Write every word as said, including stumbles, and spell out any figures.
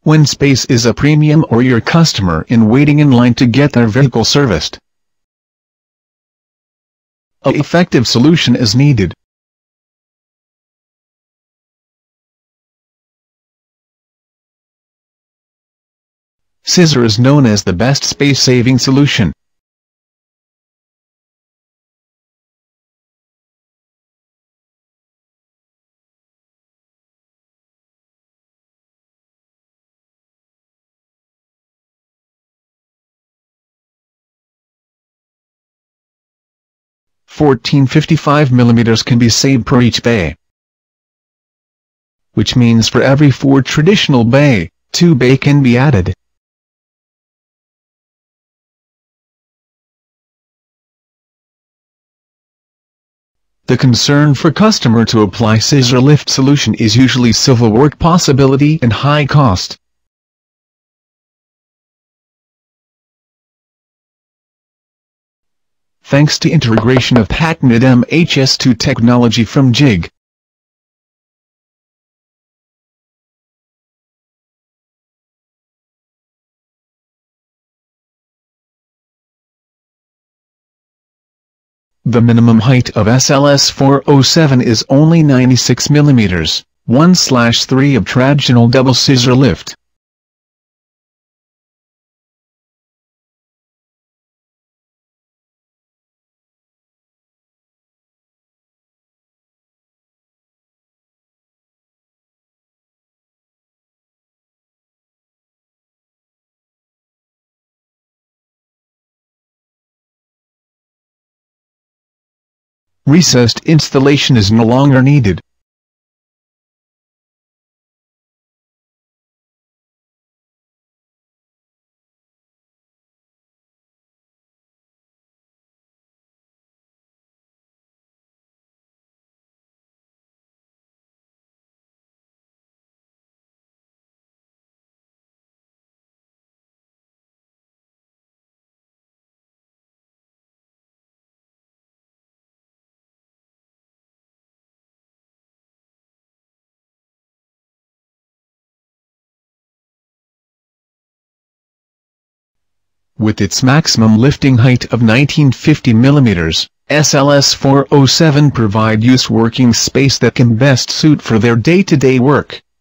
when space is a premium or your customer in waiting in line to get their vehicle serviced. An effective solution is needed. Scissor is known as the best space-saving solution. fourteen fifty-five millimeters can be saved per each bay, which means for every four traditional bay, two bay can be added. The concern for customer to apply scissor lift solution is usually civil work possibility and high cost. Thanks to integration of patented M H S two technology from JIG. The minimum height of S L S four oh seven is only ninety-six millimeters, one slash three of traditional double scissor lift. Recessed installation is no longer needed. With its maximum lifting height of nineteen fifty millimeters, S L S four oh seven provide use working space that can best suit for their day-to-day work.